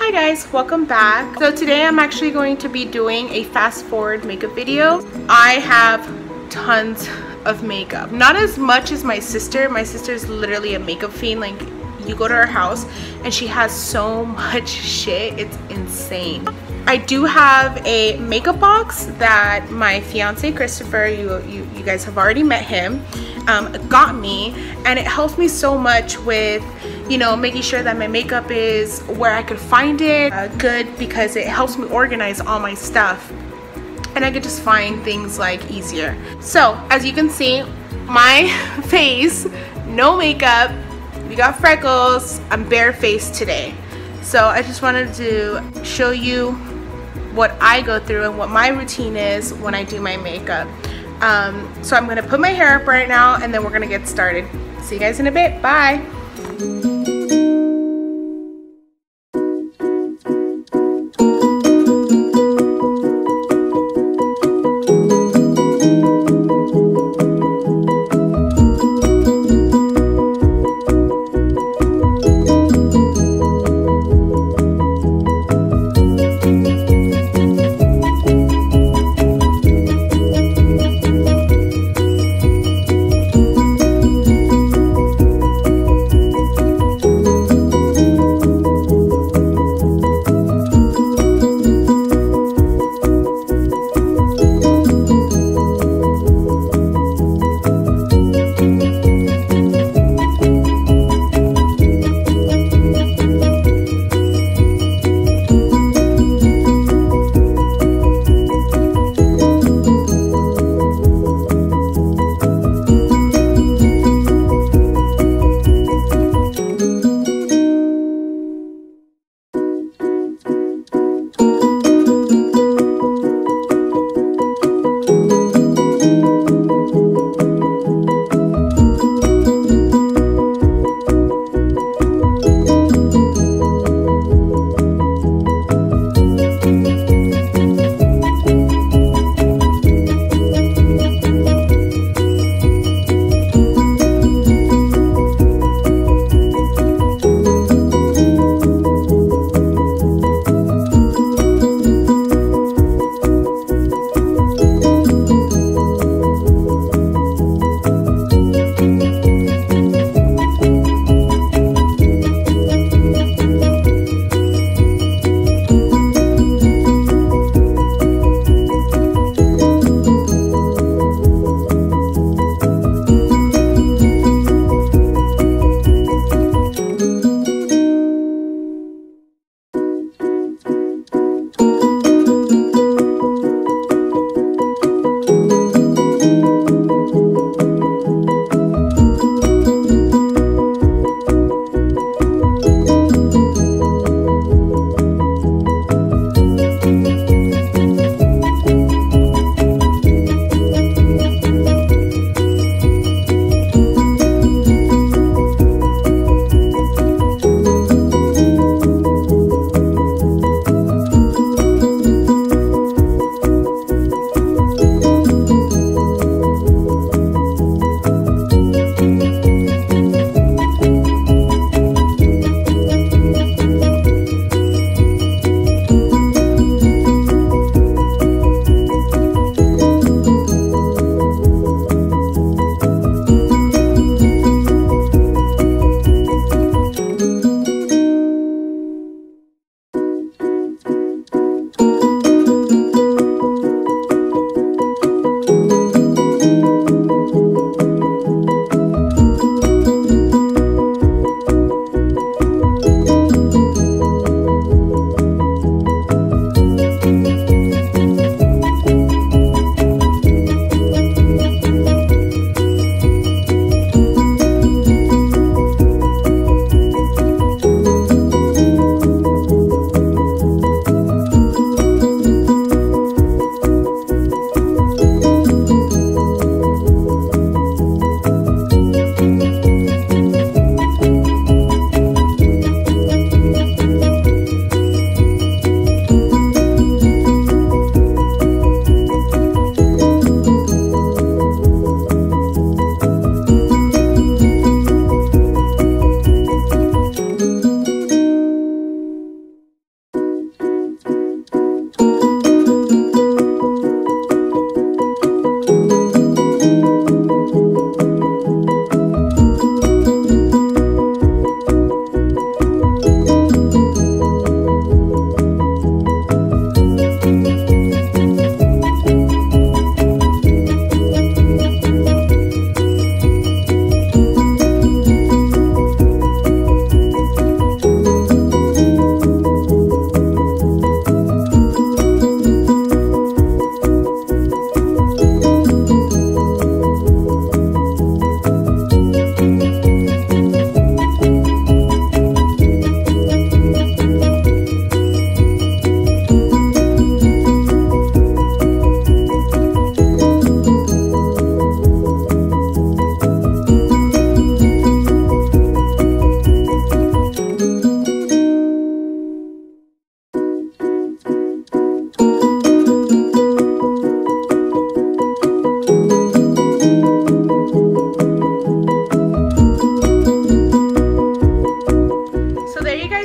Hi guys, welcome back. So today I'm actually going to be doing a fast forward makeup video. I have tons of makeup, not as much as my sister. My sister is literally a makeup fiend. Like, you go to her house and she has so much shit, it's insane. I do have a makeup box that my fiance Christopher, you guys have already met him, got me, and it helps me so much with, you know, making sure that my makeup is where I could find it good, because it helps me organize all my stuff and I could just find things like easier. So as you can see, my face, no makeup, we got freckles, I'm barefaced today. So I just wanted to show you what I go through and what my routine is when I do my makeup. So I'm gonna put my hair up right now and then we're gonna get started. See you guys in a bit, bye.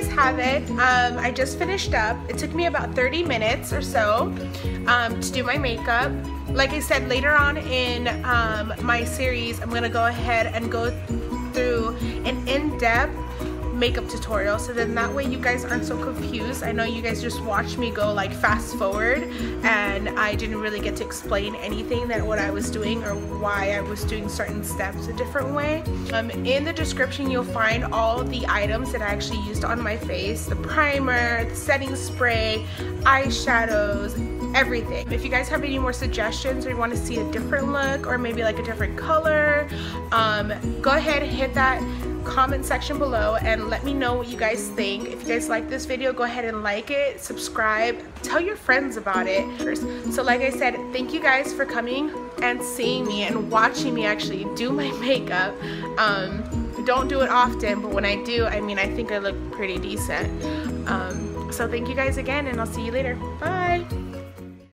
guys have it. I just finished up. It took me about 30 minutes or so to do my makeup. Like I said, later on in my series, I'm gonna go ahead and go through an in-depth makeup tutorial, so then that way you guys aren't so confused. I know you guys just watched me go like fast forward and I didn't really get to explain anything that what I was doing or why I was doing certain steps a different way. In the description you'll find all the items that I actually used on my face, the primer, the setting spray, eyeshadows, everything. If you guys have any more suggestions or you want to see a different look or maybe like a different color, go ahead and hit that comment section below and let me know what you guys think. If you guys like this video, go ahead and like it, subscribe, tell your friends about it. So like I said, thank you guys for coming and seeing me and watching me actually do my makeup. Don't do it often, but when I do, I mean, I think I look pretty decent. So thank you guys again, and I'll see you later. Bye.